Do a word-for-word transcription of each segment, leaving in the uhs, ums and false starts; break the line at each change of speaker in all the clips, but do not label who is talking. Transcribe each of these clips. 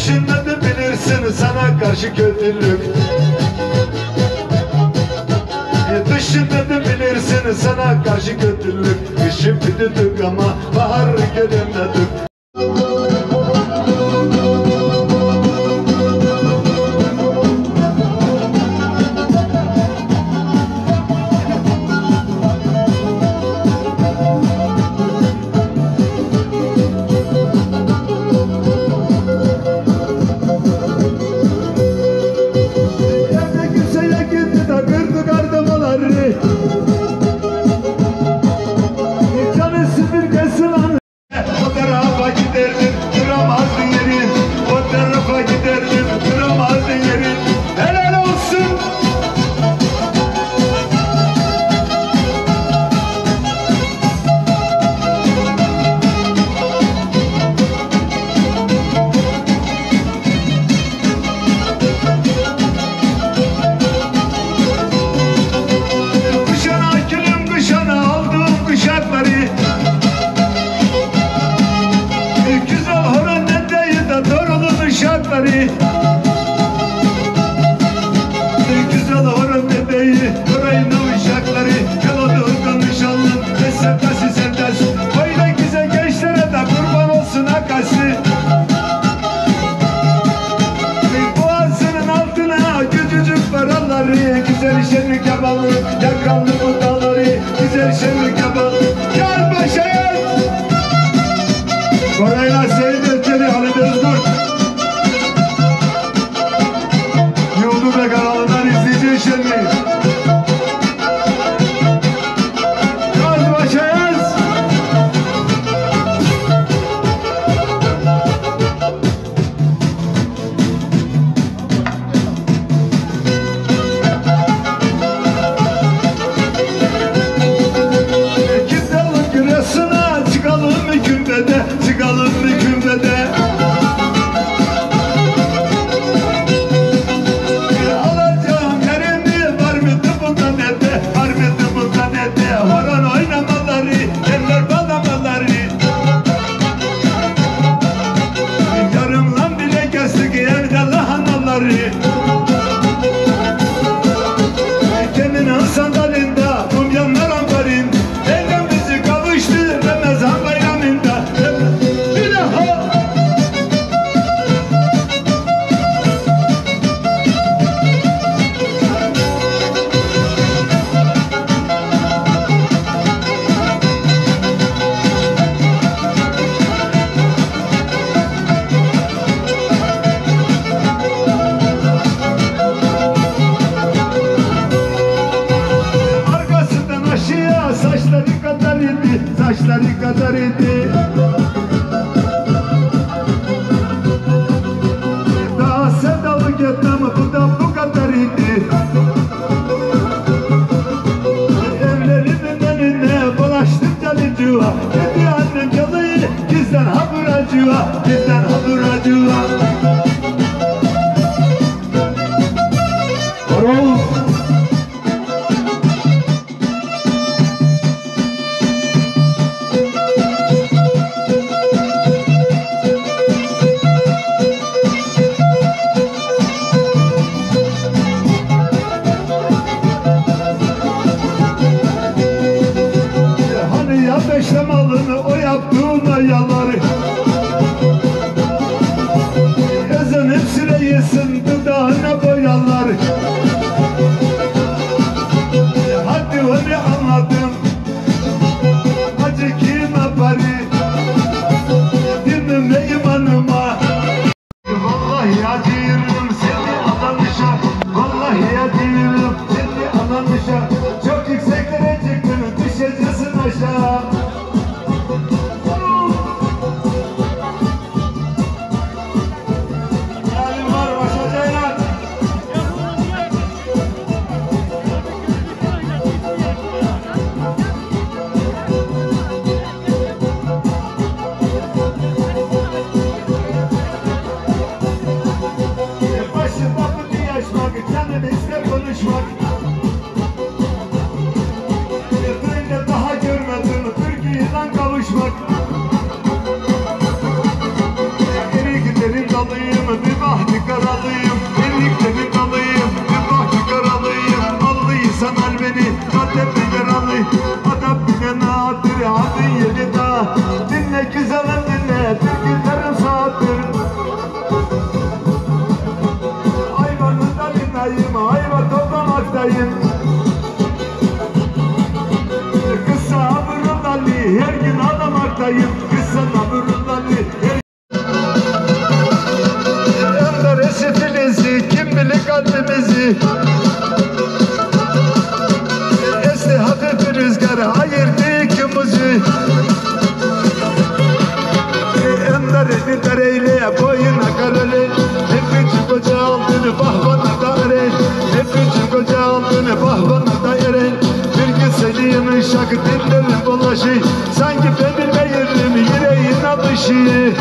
Düşünmedin bilirsin sana karşı kötülük. Düşünmedin bilirsin sana karşı kötülük. Kışı bitirdik ama bahar göremedik. Güzel horon bebeği, orayın uşakları, Kalodurgan nişanlım, ve sevdası sevdası. Böyle güzel gençlere de kurban olsun akası. Boğazının altına küçücük paraları, güzel şenlik yapalım, yakalım bu dağları, güzel şenlik yapalım. Gel başa Korayla Seyit Özgür'ü, Halid Özgür. YouTube kanalından izleyeceğin şenliği. Yaz başa yaz. Gidelim Giresun'a, çıkalım mı kümbede, çıkalım mı kümbede. Kendinin sandalında, mumyanlar ambarın, Eylem bizi kavuştu Ramazan bayramında. Bir daha saçları kadar idi, saçları kadar idi. Daha sevdalı gitmem, bu da bu kadar idi. Evlerimin önüne bulaştım calıcığa, dedi annem calıyı, gizden haburacığa, gizden haburacığa. Horoz beşle malını o yaptığına yaları. Ezenip süreyesin dudağına boyalar. Hadi onu anladım, acı kime bari, dinime imanıma. Vallahi acıyırım seni anlamışa, vallahi acıyırım seni anlamışa. Çok yükseklere çıktın, düşeceksin aşağı. kalbimizi. Esti hafif rüzgarı ayırdı ikimizi. Enderedi dereyle boyuna kararı. Hep küçük koca aldığını bahvana da eren. Hep küçük koca aldığını bahvana da eren. Bir gün söyleyeyim şarkı dillerim bulaşı. Sanki ben bilmeyelim yüreğin alışı.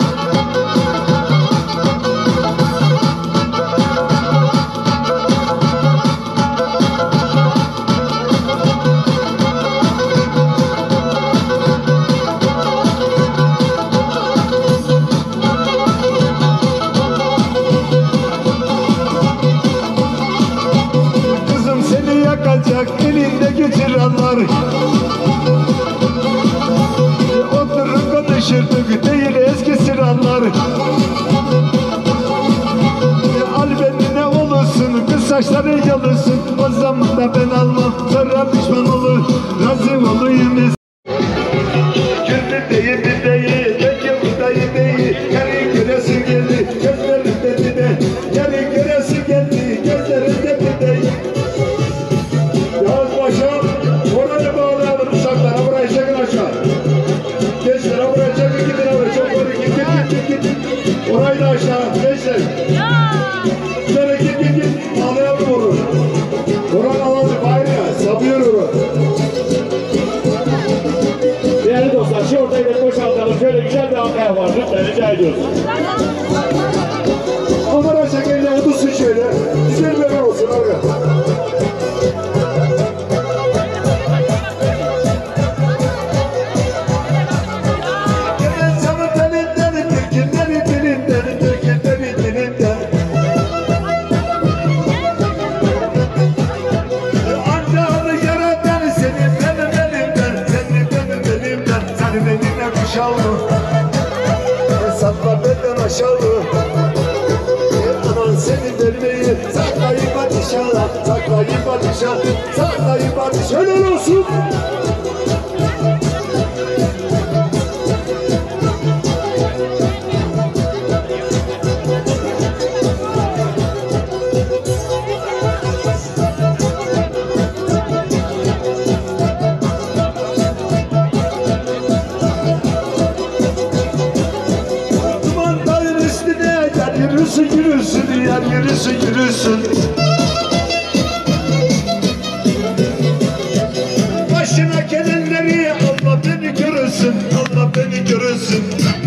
Elindeki çıralar oturup konuşurduk değil eski sıralar. Al beni ne olursun kız saçları yalırsın. O zaman da ben almam sonra pişman olur. Razı olayım. Güldü değil bir değil peki bu dayı değil. Yarı göresin geldi gözlerimde bir de. Yarı göresin geldi gözlerimde bir de. Paşam, oranı bağlayalım uşaklara, burayı çekin aşağı. Gençler, burayı çekin, gidin oraya, çok doğru, git, git, git, git, git. Orayı da aşağı, gençler. Şöyle git, git, git, bağlayalım onu. Oranı alalım, ayrı ya, sapıyor onu. Değerli dostlar, şu ortayı da boşaltalım, şöyle güzel bir ankaya var, lütfen rica ediyoruz. Kamera çekince otursun şöyle, güzel bir yer olsun oraya. Satma benden aşağı. Aman seni vermeyi saklayıp padişah, saklayıp padişah, saklayıp padişah. Helal olsun. Yürüsün yürüsün yer yürüsün yürüsün. Başına gelenleri Allah beni görürsün, Allah beni görürsün.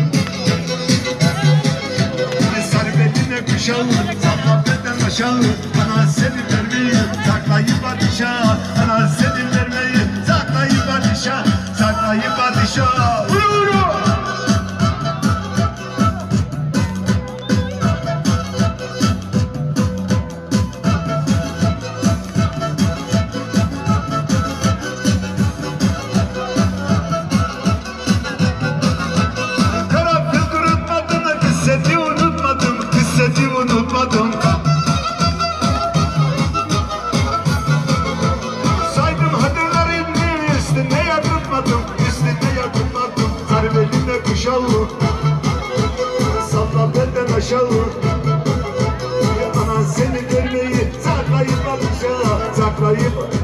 Sarı beline kuşağı, Allah benden aşağı. Bana seni vermeyi, saklayıp padişah. Bana seni vermeyi, saklayıp padişah, saklayıp padişah. Unutmadım. Saydım hadelerin üstüne yakınmadım, üstüne yakınmadım. Sarı beline kuşağı, salla benden aşağı. Anan seni görmeyi saklayıp padişah, saklayıp